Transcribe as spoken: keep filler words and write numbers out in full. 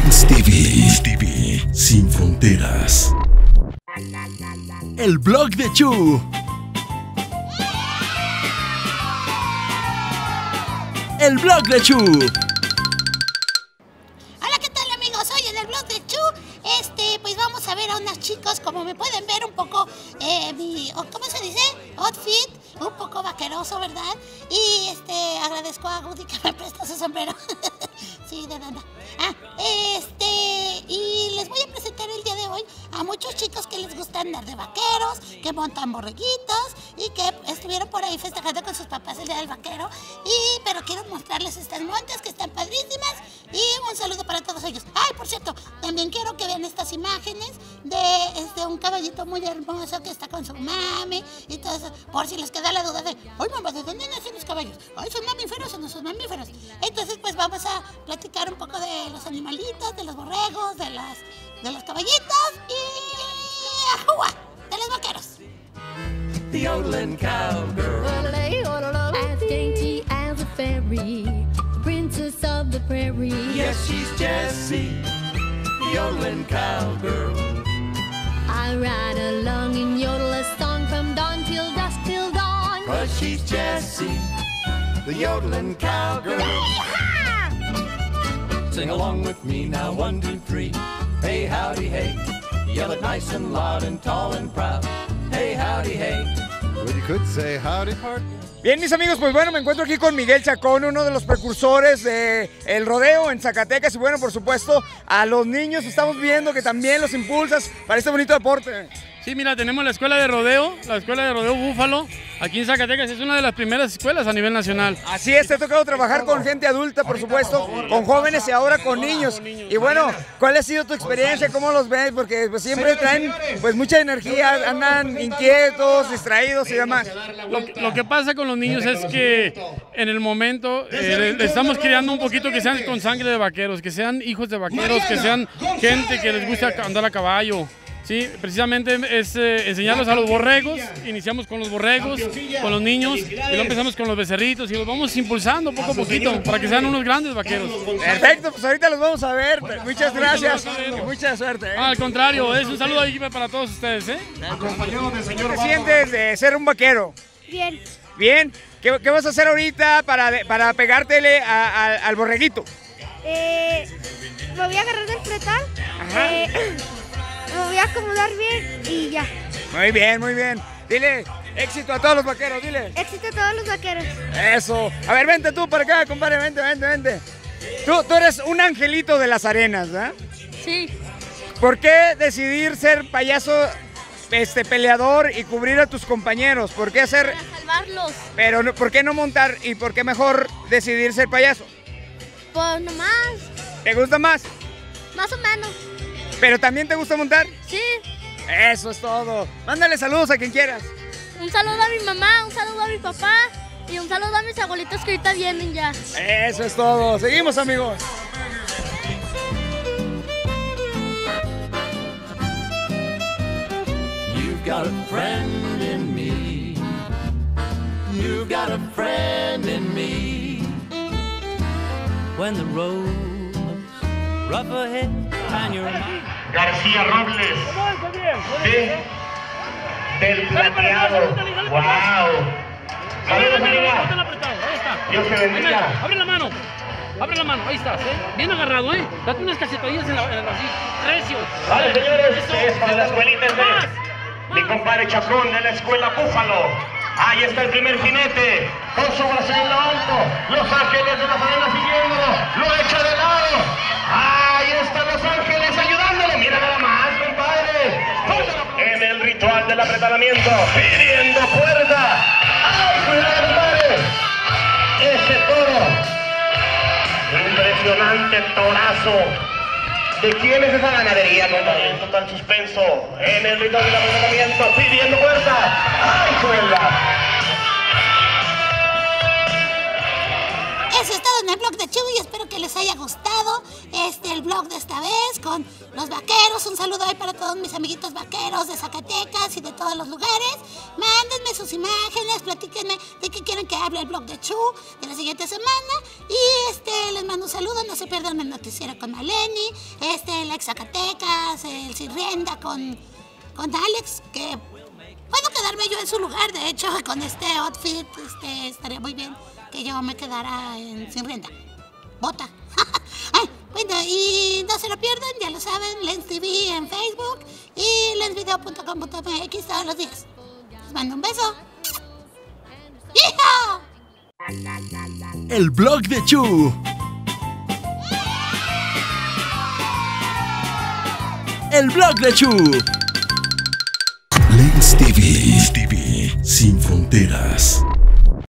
Kings T V. Kings T V sin fronteras. El blog de Chu. El blog de Chu. Hola, ¿qué tal, amigos? Hoy en el blog de Chu, este, pues vamos a ver a unos chicos, como me pueden ver, un poco, eh, mi, ¿cómo se dice? Outfit, un poco vaqueroso, ¿verdad? Y, este, agradezco a Woody que me presta su sombrero. Sí, de nada. Ah, este, y les voy a presentar el día de hoy a muchos chicos que les gusta andar de vaqueros, que montan borreguitos y que estuvieron por ahí festejando con sus papás el día del vaquero. Y, pero quiero mostrarles estas montas que están padrísimas y un saludo para todos ellos. Ay, por cierto, también quiero que vean estas imágenes de este, un caballito muy hermoso que está con su mami y todo eso, por si les queda la duda de, ay, mamá, ¿de dónde nacen los caballos? Ay, ¿son mamíferos o no son mamíferos? Entonces, pues vamos a platicar un poco de los animalitos, de los borregos, de los, de los caballitos y ¡ajua! De los vaqueros. The yodeling cowgirl, as dainty as a fairy, the princess of the prairie. yes, she's Jessie, the yodeling cowgirl. I ride along and yodel a song from dawn till dusk till dawn. Cause she's Jessie, the yodeling cowgirl. Sing along with me now, one, two, three. Hey, howdy, hey. Yell it nice and loud and tall and proud. Hey, howdy, hey. Well, you could say howdy, partner. Bien, mis amigos, pues bueno, me encuentro aquí con Miguel Chacón, uno de los precursores del rodeo en Zacatecas. Y bueno, por supuesto, a los niños estamos viendo que también los impulsas para este bonito deporte. Sí, mira, tenemos la escuela de rodeo, la escuela de rodeo Búfalo, aquí en Zacatecas, es una de las primeras escuelas a nivel nacional. Así es, te ha tocado trabajar con gente adulta, por supuesto, con jóvenes y ahora con niños. Y bueno, ¿cuál ha sido tu experiencia? ¿Cómo los ves? Porque pues, siempre traen pues mucha energía, andan inquietos, distraídos y demás. Lo, lo que pasa con los niños es que en el momento eh, le estamos criando un poquito que sean con sangre de vaqueros, que sean hijos de vaqueros, que sean gente que les gusta andar a caballo. Sí, precisamente es eh, enseñarlos a los borregos. Iniciamos con los borregos, con los niños, y luego empezamos con los becerritos y los vamos impulsando poco a poquito para que sean unos grandes vaqueros. Perfecto, pues ahorita los vamos a ver. Muchas gracias y mucha suerte. ¿eh? Ah, al contrario, es un saludo ahí para todos ustedes. ¿eh? ¿Qué te sientes de ser un vaquero? Bien. Bien, ¿qué, qué vas a hacer ahorita para, para pegártele a, a, al borreguito? Eh, me voy a agarrar del pretal. Ajá. Eh, me voy a acomodar bien y ya. Muy bien, muy bien. Dile éxito a todos los vaqueros, dile. Éxito a todos los vaqueros. Eso. A ver, vente tú para acá, compadre, vente, vente, vente. Tú, tú eres un angelito de las arenas, ¿verdad? Sí. ¿Por qué decidir ser payaso, este, peleador y cubrir a tus compañeros? ¿Por qué hacer...? Para salvarlos. Pero, no- ¿por qué no montar y por qué mejor decidir ser payaso? Pues nomás, ¿Te gusta más? más o menos. ¿Pero también te gusta montar? Sí. Eso es todo. Mándale saludos a quien quieras. Un saludo a mi mamá, un saludo a mi papá y un saludo a mis abuelitos que ahorita vienen ya. Eso es todo. Seguimos, amigos. You've got a friend in me. You've got a friend in me. When the road looks rough ahead and you're García Robles, de, del plateado. ¡Wow! Saludos, amiga. Dios te bendiga. Abre la mano, abre la mano, ahí estás, ¿eh? Bien agarrado, ¿eh? Date unas cachetadillas en la, en la así, recio. Vale, señores, Eso. es para la escuelita de Más, mi más. compadre Chacón de la escuela Búfalo. Ahí está el primer jinete, con su brazo en lo alto. Los ángeles de la arena siguiéndolo, lo echa de lado. Ahí están los ángeles ayudándolo. Mira nada más, compadre. En el ritual del apretamiento, pidiendo cuerda. ¡Ay, cuidado, compadre! Ese toro. Impresionante torazo. ¿De quién es esa ganadería, compadre? En total suspenso. En el ritual del apretamiento, pidiendo cuerda. ¡Ay, cuerda! Eso es todo en el blog de Chu y espero que les haya gustado este el blog blog de esta vez con los vaqueros. Un saludo ahí para todos mis amiguitos vaqueros de Zacatecas y de todos los lugares. Mándenme sus imágenes, platíquenme de qué quieren que hable el blog de Chu de la siguiente semana. Y este, les mando un saludo, no se pierdan el noticiero con Maleni, este, el ex Zacatecas, el Sirrienda con, con Alex, que puedo quedarme yo en su lugar, de hecho, con este outfit, este, estaría muy bien que yo me quedara en Sirrienda. Bota. Ay, bueno, y no se lo pierdan, ya lo saben, Lens T V en Facebook y lensvideo punto com punto m x todos los días. Les mando un beso. ¡Hijo! El blog de Chu. El blog de Chu. Lens T V. Lens T V sin fronteras.